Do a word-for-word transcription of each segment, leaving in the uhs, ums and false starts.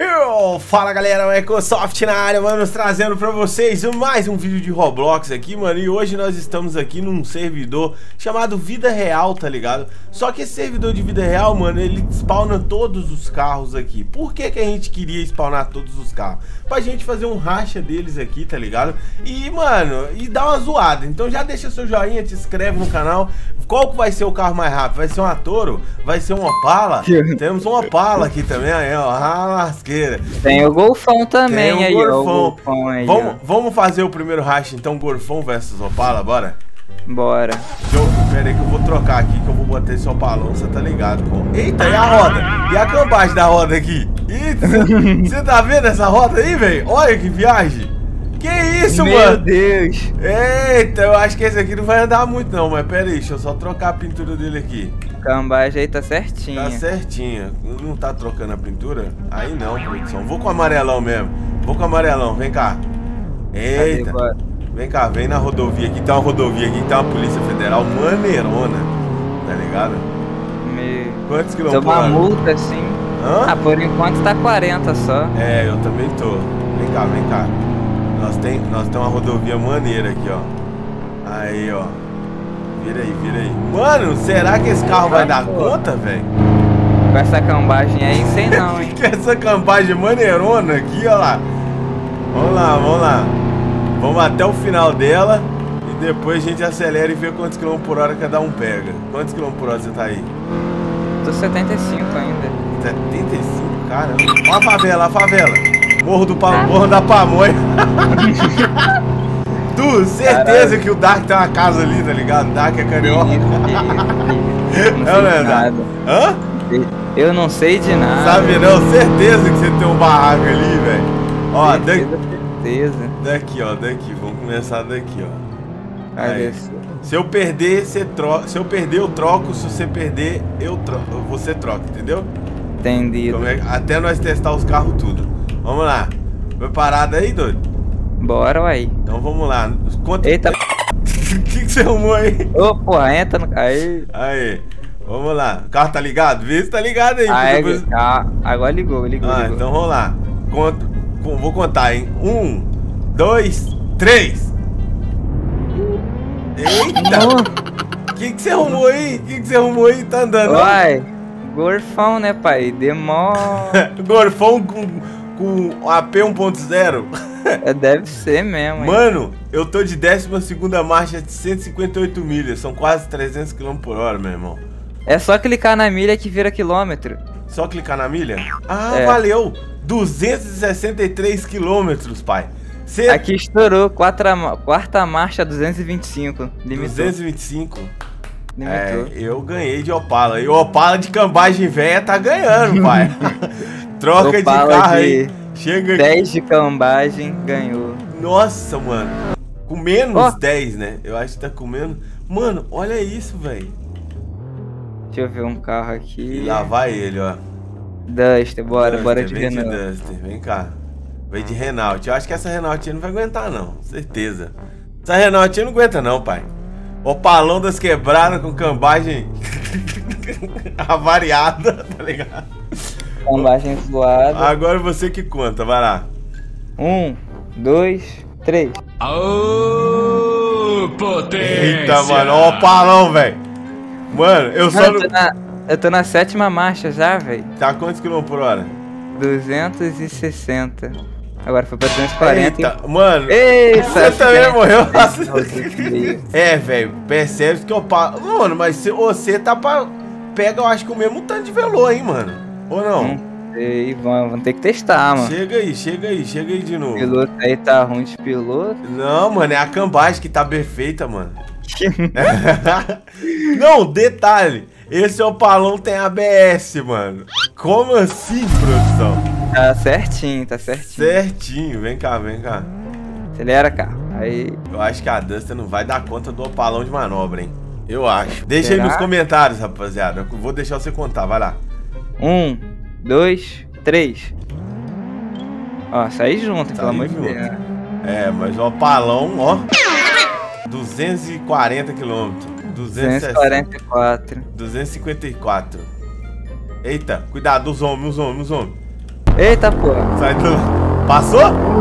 Eu, fala galera, o Ecosoft na área, mano, trazendo pra vocês mais um vídeo de Roblox aqui, mano. E hoje nós estamos aqui num servidor chamado Vida Real, tá ligado? Só que esse servidor de vida real, mano, ele spawna todos os carros aqui. Por que que a gente queria spawnar todos os carros? Pra gente fazer um racha deles aqui, tá ligado? E, mano, e dar uma zoada. Então já deixa seu joinha, te inscreve no canal. Qual que vai ser o carro mais rápido? Vai ser uma Toro? Vai ser uma Opala? Temos uma Opala aqui também, aí, ó, a lasqueira. Tem o Golfão também. Tem o aí, Golfão. ó, o Golfão aí, vamos, ó. vamos fazer o primeiro racha, então, Golfão versus Opala, bora? Bora. Deixa eu, pera aí que eu vou trocar aqui, que eu vou botar esse Opalão, você tá ligado com... Eita, e a roda? E a cambagem da roda aqui? Eita, você tá vendo essa roda aí, velho? Olha que viagem. Que isso, Meu mano? Meu Deus. Eita, eu acho que esse aqui não vai andar muito não, mas pera aí, deixa eu só trocar a pintura dele aqui. Cambagem aí tá certinha. Tá certinha. Não tá trocando a pintura? Aí não, produção. Vou com amarelão mesmo. Vou com amarelão, vem cá. Eita. Vem cá, vem na rodovia aqui. Tem uma rodovia aqui, tem uma polícia federal maneirona. Tá ligado? Meu... Quantos quilômetros? Tem uma multa assim. Hã? Ah, por enquanto tá quarenta só. É, eu também tô. Vem cá, vem cá. Nós tem, nós tem uma rodovia maneira aqui, ó. Aí, ó. Vira aí, vira aí. Mano, será que esse carro vai dar conta, velho? Com essa cambagem aí, sei não, hein? Que essa cambagem maneirona aqui, ó lá. Vamos lá, vamos lá. Vamos até o final dela e depois a gente acelera e vê quantos quilômetros por hora cada um pega. Quantos quilômetros por hora você tá aí? Tô setenta e cinco ainda. setenta e cinco? Caramba. Ó a favela, a favela. Morro, do pa... Morro da Pamonha. Tu, certeza Caralho. que o Dark tem uma casa ali, tá ligado? Dark é carioca. Não é verdade. Hã? Eu não sei de nada. Sabe não? Certeza que você tem um barraco ali, velho. Ó, certeza, daqui... certeza. Daqui, ó, daqui. Vamos começar daqui, ó. Aí. Se eu perder, você troca. Se eu perder, eu troco. Se você perder, eu troco. Você troca, entendeu? Entendido. É... Até nós testar os carros tudo. Vamos lá. Preparado aí, doido? Bora, uai. Então vamos lá. Quanto... Eita. O que, que você arrumou aí? Ô, oh, porra, entra no... Aí. Aí. Vamos lá. O carro tá ligado? Vê se tá ligado aí. Ah, depois... ah, agora ligou, ligou, ah, ligou. Então vamos lá. Conto... Vou contar, hein? Um, dois, três. Eita! O que, que você arrumou aí? O que, que você arrumou aí? Tá andando? Uai, Golfão, né, pai? Demora. Golfão com, com A P um ponto zero. É, deve ser mesmo. Mano, hein? Eu tô de décima segunda marcha de cento e cinquenta e oito milhas. São quase trezentos quilômetros por hora, meu irmão. É só clicar na milha que vira quilômetro. Só clicar na milha? Ah, é. Valeu! duzentos e sessenta e três quilômetros, pai. Cê... Aqui estourou, quarta, quarta marcha, duzentos e vinte e cinco. Limitou. duzentos e vinte e cinco? Limitou. É, eu ganhei de Opala. E o Opala de cambagem velha tá ganhando, pai. Troca Opala de carro de aí. Chega dez aqui. de cambagem, ganhou. Nossa, mano. Com menos oh. dez, né? Eu acho que tá com menos. Mano, olha isso, velho. Deixa eu ver um carro aqui. E lá vai ele, ó. Duster, bora, Duster, bora de vem Renault. De Duster, vem cá. Vem de Renault. Eu acho que essa Renault não vai aguentar, não. Certeza. Essa Renault não aguenta, não, pai. Opalão das quebradas com cambagem avariada, tá ligado? Cambagem zoada. Agora você que conta, vai lá. Um, dois, três. Aô, potência! Eita, mano, ó o Opalão, velho. Mano, eu só não... Eu tô, na, eu tô na sétima marcha já, velho. Tá quantos quilômetros por hora? duzentos e sessenta. Agora foi pra duzentos e quarenta. Eita, e... mano. Eita, você também morreu. É, velho, percebe que eu paro. Mano, mas se você tá pra. Pega, eu acho que o mesmo tanto de velô, hein, mano? Ou não? Não sei, vamos, vamos ter que testar, mano. Chega aí, chega aí, chega aí de novo. O piloto aí tá ruim de piloto. Não, mano, é a cambagem que tá perfeita, mano. Não, detalhe. Esse Opalão tem A B S, mano. Como assim, produção? Tá certinho, tá certinho. Certinho, vem cá, vem cá. Acelera, carro. Aí. Eu acho que a Duster não vai dar conta do Opalão de manobra, hein? Eu acho. Deixa Será? aí nos comentários, rapaziada. Eu vou deixar você contar, vai lá. Um, dois, três. Ó, sai junto, pelo amor de Deus. É, mas o Opalão, ó. duzentos e quarenta quilômetros. duzentos e quarenta e quatro. duzentos e cinquenta e quatro. Eita, cuidado, os homens, os homens, os homens. Eita, porra. Sai do... Passou?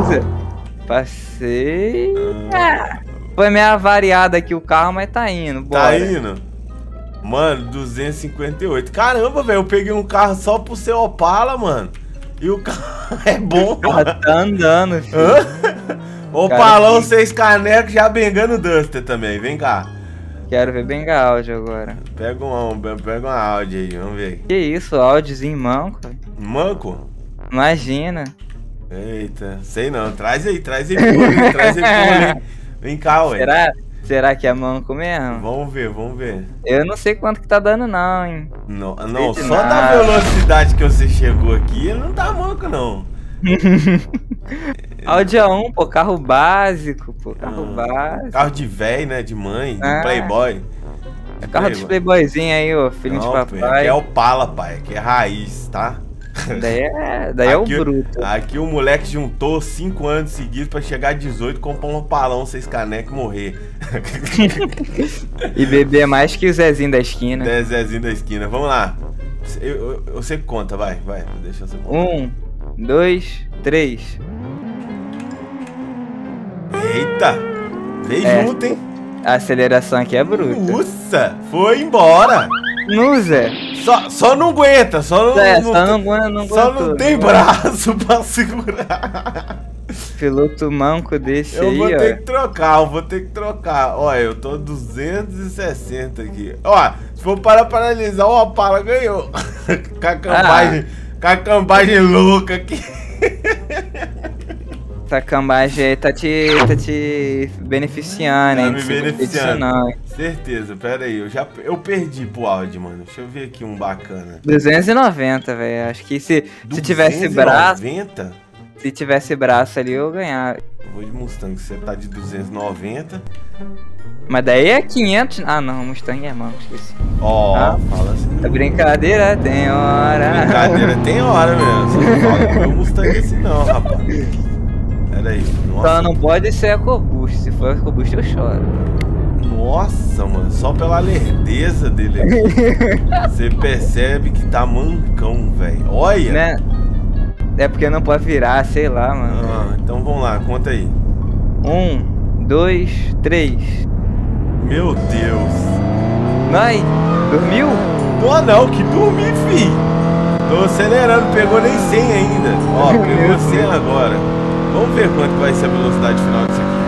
Passei. Ah, foi meio variada aqui o carro, mas tá indo. Bora. Tá indo? Mano, duzentos e cinquenta e oito. Caramba, velho, eu peguei um carro só pro seu Opala, mano. E o carro é bom, mano. Tá andando, filho. Opalão, que... seis canecos, já bengando o Duster também. Vem cá. Quero ver bem áudio agora. Pega um, pega um áudio aí, vamos ver. Que isso, áudiozinho manco? Manco? Imagina. Eita, sei não. Traz aí, traz aí, pô, traz aí, pô. Vem cá, ué. Será? Será que é manco mesmo? Vamos ver, vamos ver. Eu não sei quanto que tá dando não, hein. Não, não só nada. Da velocidade que você chegou aqui, ele não tá manco, não. Audi A um, pô, carro básico, pô, carro ah, básico. Carro de véi, né, de mãe, de ah, playboy. É carro de playboyzinho aí, ó, filhinho não, de papai. Aqui é o Pala, pai, aqui é raiz, tá? Daí é, daí aqui, é o bruto. Aqui o moleque juntou cinco anos seguidos pra chegar a dezoito, comprar um palão, seis canecos e morrer. E beber mais que o Zezinho da esquina. É, Zezinho da esquina. Vamos lá. Eu, eu, eu sei que conta, vai, vai. Deixa você contar. Um, dois, três. Eita! Veio é, junto, hein? A aceleração aqui é bruta. Nossa! Foi embora! Nusa! Só, só não aguenta, só não, é, não, só não, não, não Só não tem braço pra segurar. Piloto manco desse eu aí, vou ó. ter que trocar, eu vou ter que trocar. Olha, eu tô duzentos e sessenta aqui. Ó, se for para paralisar, o Opala ganhou. Com a cambagem, ah. com a cambagem louca aqui. Essa cambagem aí tá te, tá te beneficiando, tá hein? Me beneficiando. Certeza, pera aí, eu já eu perdi pro Audi, mano. Deixa eu ver aqui um bacana. duzentos e noventa, velho. Acho que se, se tivesse braço. Se tivesse braço ali, eu ganhava. Eu vou de Mustang, você tá de duzentos e noventa. Mas daí é quinhentos. Ah, não, Mustang é mano, esqueci. Ó, oh, ah, fala assim. A brincadeira tem hora. Brincadeira tem hora mesmo. Você não fala que meu Mustang assim, não, rapaz. Pera aí. Nossa. Só não pode ser a EcoBoost. Se for a EcoBoost, eu choro. Nossa, mano, só pela lerdeza dele aqui, você percebe que tá mancão, velho. Olha! Né? É porque não pode virar, sei lá, mano. Ah, então vamos lá, conta aí. Um, dois, três. Meu Deus. Vai, dormiu? Tô não, que dormi, fi. Tô acelerando, pegou nem cem ainda. Ó, pegou cem agora. Vamos ver quanto vai ser a velocidade final disso aqui.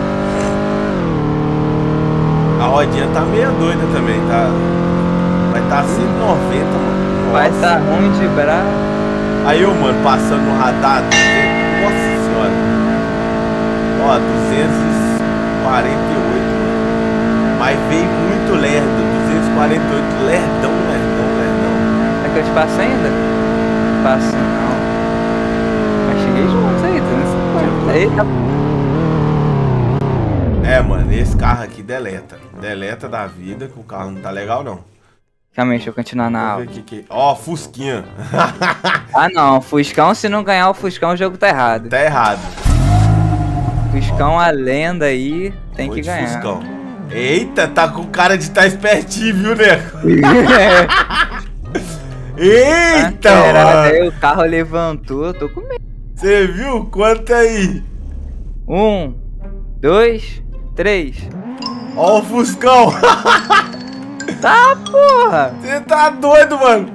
A rodinha tá meio doida também, tá? Vai tá cento e noventa, mano. Nossa. Vai tá ruim de braço. Aí eu, mano, passando no radar. Nossa senhora. Ó, duzentos e quarenta e oito, mano. Mas veio muito lerdo. duzentos e quarenta e oito, lerdão, lerdão, lerdão. É que eu te passo ainda? Passo não. Mas cheguei junto aí, duzentos e cinquenta. Eita. É, mano, esse carro aqui deleta. Deleta da vida, que o carro não tá legal, não. Calma aí, deixa eu continuar na aula. Ó, oh, Fusquinha. Ah, não. Fuscão, se não ganhar o Fuscão, o jogo tá errado. Tá errado. Fuscão, a lenda aí, tem Vou que ganhar. Fuscão. Eita, tá com cara de tá espertinho, viu, Neco? Eita, mano. Aí o carro levantou, tô com medo. Você viu? Quanto aí? Um, dois... Três. Ó o Fuscão. Tá, porra. Você tá doido, mano.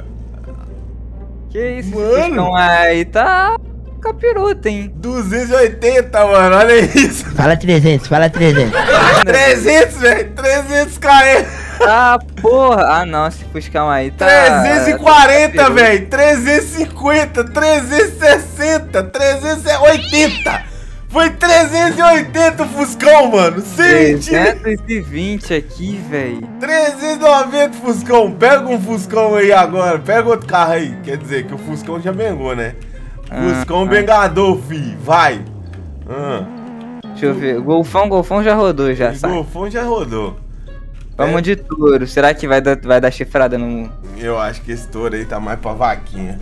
Que isso, mano? Fuscão aí tá capiroto, hein? duzentos e oitenta, mano. Olha isso. Fala trezentos, fala trezentos. trezentos, velho. trezentos km. Ah, porra. Ah, não. Esse Fuscão aí tá... trezentos e quarenta, tá velho. trezentos e cinquenta. trezentos e sessenta. trezentos e oitenta. Foi trezentos e oitenta o Fuscão, mano. trezentos e vinte aqui, velho. trezentos e noventa Fuscão. Pega um Fuscão aí agora. Pega outro carro aí. Quer dizer que o Fuscão já bengou, né? Ah, Fuscão ah. bengador, fi. Vai. Ah. Deixa eu ver. Golfão, Golfão já rodou, já. O Golfão já rodou. Vamos é. de touro. Será que vai dar, vai dar chifrada no... Eu acho que esse touro aí tá mais pra vaquinha.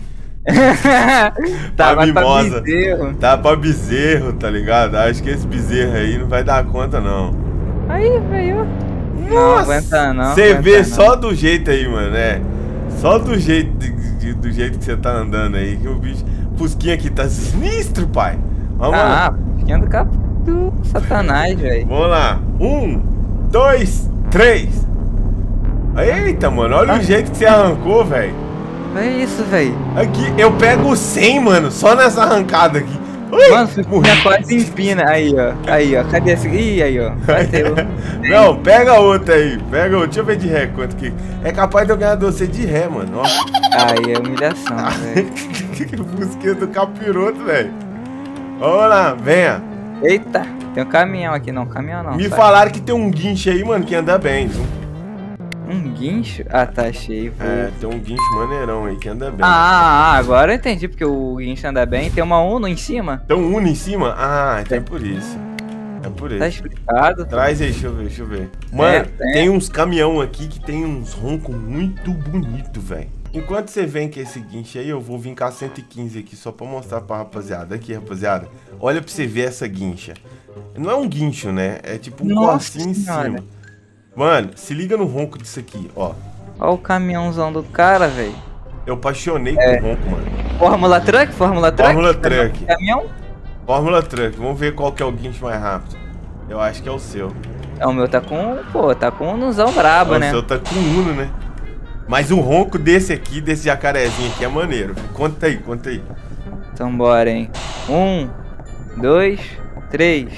Tá mais pra bezerro. Tá pra bezerro, tá ligado? Acho que esse bezerro aí não vai dar conta, não. Aí, velho. Não aguenta, não. Você vê não. Só do jeito aí, mano, é. Só do jeito, de, de, do jeito que você tá andando aí, que o bicho... Fusquinha aqui tá sinistro, pai. Vamos Ah, lá. Fusquinha do cap do satanás, velho. Vamos lá. Um, dois, três. Eita, mano, olha o jeito que você arrancou, velho. É isso, velho. Aqui, eu pego cem, mano, só nessa arrancada aqui. Ui, Mano, Fusquinha quase empina. Aí, ó. Aí, ó. Cadê esse? Ih, aí, ó. Bateu. Não, pega outra aí. Pega outra. Deixa eu ver de ré quanto que. É capaz de eu ganhar você de ré, mano. Ó. Aí é humilhação, velho. Fusquinha do capiroto, velho. Vamos lá, venha. Eita, tem um caminhão aqui, não. Caminhão não. Me sai. falaram que tem um guincho aí, mano, que anda bem, viu? Um guincho? Ah, tá cheio. É, tem um guincho maneirão aí que anda bem. Ah, ah, agora eu entendi porque o guincho anda bem. Tem uma Uno em cima. Tem um Uno em cima? Ah, então é por isso. É por isso. Tá explicado. Traz aí, deixa eu ver, deixa eu ver. Mano, É, é. tem uns caminhão aqui que tem uns roncos muito bonito, velho. Enquanto você vem com esse guincho aí, eu vou vir com a cento e quinze aqui só pra mostrar pra rapaziada. Aqui, rapaziada. Olha pra você ver essa guincha. Não é um guincho, né? É tipo um Nossa corcinho em senhora. cima. Mano, se liga no ronco disso aqui, ó. Olha o caminhãozão do cara, velho. Eu apaixonei É. com o ronco, mano. Fórmula Truck? Fórmula Truck? Fórmula Truck. Caminhão? Fórmula Truck. Vamos ver qual que é o guincho mais rápido. Eu acho que é o seu. É, o meu tá com, pô, tá com um Unozão brabo, o né? seu tá com Uno, né? Mas o ronco desse aqui, desse jacarezinho aqui é maneiro. Conta aí, conta aí. Então bora, hein. Um, dois, três.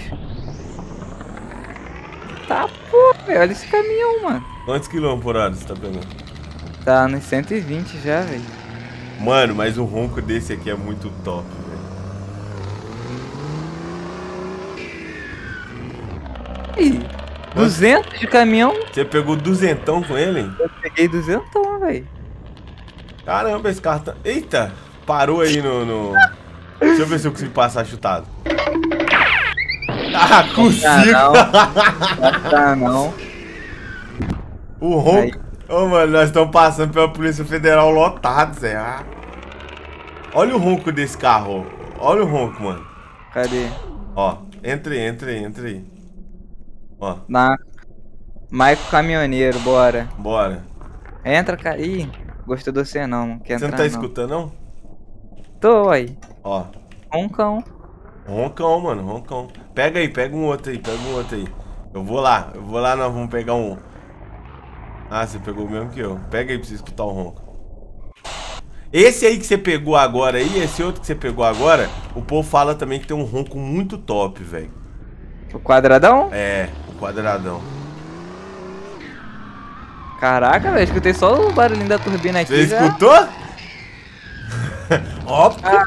Tá, pô, velho. Olha esse caminhão, mano. Quantos quilômetros por hora você tá pegando? Tá nos cento e vinte já, velho. Mano, mas o ronco desse aqui é muito top, velho. Ih, duzentos de caminhão? Você pegou duzentão com ele, hein? Eu peguei duzentão, velho. Caramba, esse carro tá... Eita! Parou aí no... no... Deixa eu ver se eu consigo passar chutado. Ah, consigo! Ah, tá, não. O ronco... Ô, mano, nós estamos passando pela Polícia Federal lotado, Zé. Ah. Olha o ronco desse carro, ó. Olha o ronco, mano. Cadê? Ó, entra aí, entra aí, entra aí. Ó, Na... Maico Caminhoneiro, bora. bora. Entra, cara. Ih, gostou de você não, não quer Você entrar não tá não. escutando, não? Tô aí. Ó, Roncão. roncão, mano, roncão. Pega aí, pega um outro aí, pega um outro aí. Eu vou lá, eu vou lá, nós vamos pegar um... Ah, você pegou o mesmo que eu. Pega aí pra você escutar o ronco. Esse aí que você pegou agora aí, esse outro que você pegou agora, o povo fala também que tem um ronco muito top, velho. O quadradão? É, o quadradão. Caraca, velho, escutei só o barulhinho da turbina aqui. Você já. escutou? Ó, Ah.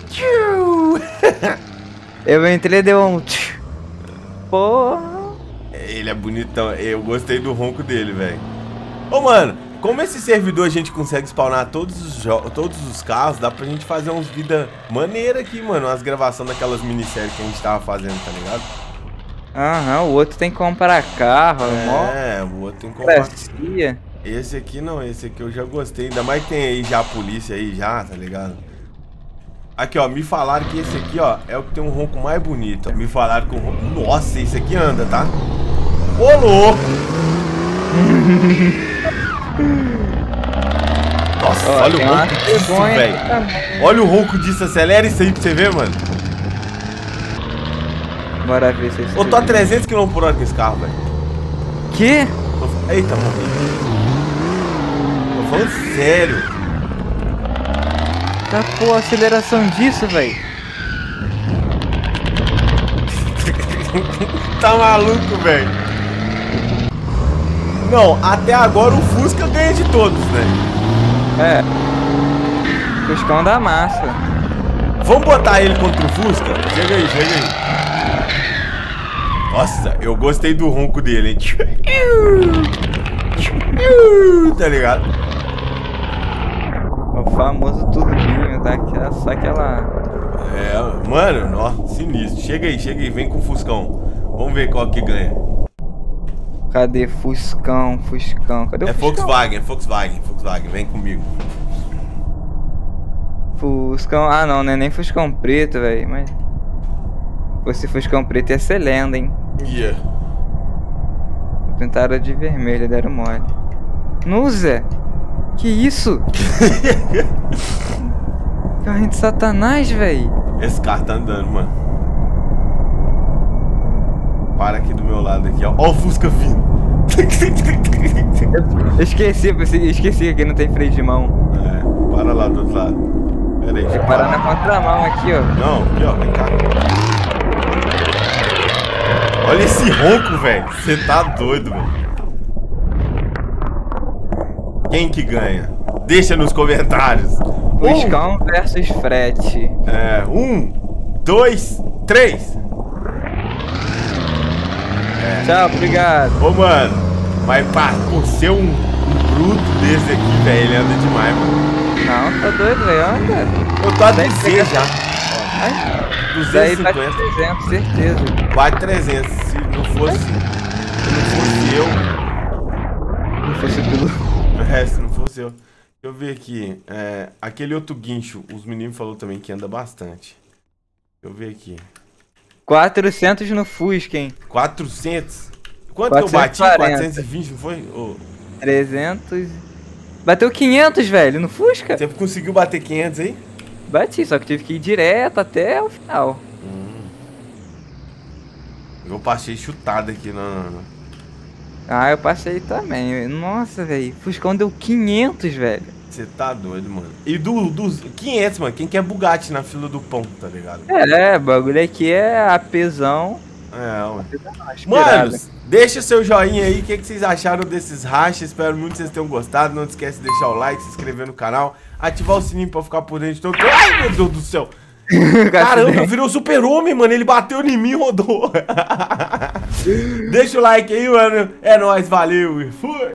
Eu entrei e deu um... tch. Porra. ele é bonitão. Eu gostei do ronco dele, velho. Ô, mano, como esse servidor a gente consegue spawnar todos os, jo- todos os carros, dá pra gente fazer uns vida maneira aqui, mano. Umas gravações daquelas minisséries que a gente tava fazendo, tá ligado? Aham, o outro tem que comprar carro, mó É, o outro tem que comprar. gracia. Esse aqui não, esse aqui eu já gostei. Ainda mais que tem aí já a polícia aí já, tá ligado? Aqui, ó, me falaram que esse aqui, ó, é o que tem um ronco mais bonito. Me falaram que o ronco... Nossa, esse aqui anda, tá? Ô, louco! Nossa, Ó, olha tem o uma ronco disso, cegonha velho. aqui também. Olha o ronco disso, acelera isso aí pra você ver, mano. Bora ver se esse Eu tô a trezentos quilômetros por hora com esse carro, velho. Que? Tô- Eita, morri. Tô falando sério. Tá, pô, a aceleração disso, velho. Tá maluco, velho? Não, até agora o Fusca ganha de todos, né? É. Fuscão da massa. Vamos botar ele contra o Fusca? Chega aí, chega aí. Nossa, eu gostei do ronco dele, hein? Tá ligado? O famoso turbinho, tá? Aquela- Só aquela... É, mano, ó, sinistro. Chega aí, chega aí, vem com o Fuscão. Vamos ver qual que ganha. Cadê Fuscão, Fuscão? Cadê o É Fuscão? Volkswagen, Volkswagen, Volkswagen, vem comigo. Fuscão... Ah, não, não é nem Fuscão preto, velho, mas... Se fosse Fuscão preto ia ser lenda, hein? Yeah. Pintaram de vermelho, deram mole. Nusa! Que isso? Carrinho de Satanás, velho. Esse carro tá andando, mano. Para aqui do meu lado aqui, ó. Ó o Fusca vindo. Eu esqueci, eu esqueci que aqui não tem freio de mão. É, para lá do outro lado. Pera aí, Tem que parar na contramão aqui, ó. Não, aqui, ó, vem cá. Olha esse ronco, velho. Você tá doido, velho. Quem que ganha? Deixa nos comentários. Fuscão um. versus frete. É, um, dois, três. É. Tchau, obrigado. Ô, mano, mas pá, por ser um, um bruto desse aqui, velho, ele anda demais, mano. Não, tá doido, velho, anda. Eu tô a dizer já. Daí duzentos e bate cinquenta. trezentos, certeza. Bate trezentos. Se não fosse, se não fosse eu... Não fosse tudo. É, se não fosse eu. Deixa eu ver aqui. É, aquele outro guincho, os meninos falaram também que anda bastante. Deixa eu ver aqui. quatrocentos no Fusca, hein? quatrocentos? Quanto que eu bati? quatrocentos e vinte, não foi? Oh. trezentos. Bateu quinhentos, velho, no Fusca. Você conseguiu bater quinhentos aí? Bati, só que tive que ir direto até o final. Hum. Eu passei chutado aqui, não, não, não. Ah, eu passei também. Nossa, velho. Fuscão deu quinhentos, velho. Você tá doido, mano. E do, dos quinhentos, mano, quem quer Bugatti na fila do pão, tá ligado? É, o bagulho aqui é apesão. É, mano. Mano, Mano, deixa seu joinha aí, o que, que vocês acharam desses rachas. Espero muito que vocês tenham gostado. Não esquece de deixar o like, se inscrever no canal, ativar o sininho pra ficar por dentro de todo. Ai, meu Deus do céu! Caramba, virou super-homem, mano. Ele bateu em mim e rodou. Deixa o like aí, mano. É nóis, valeu e fui!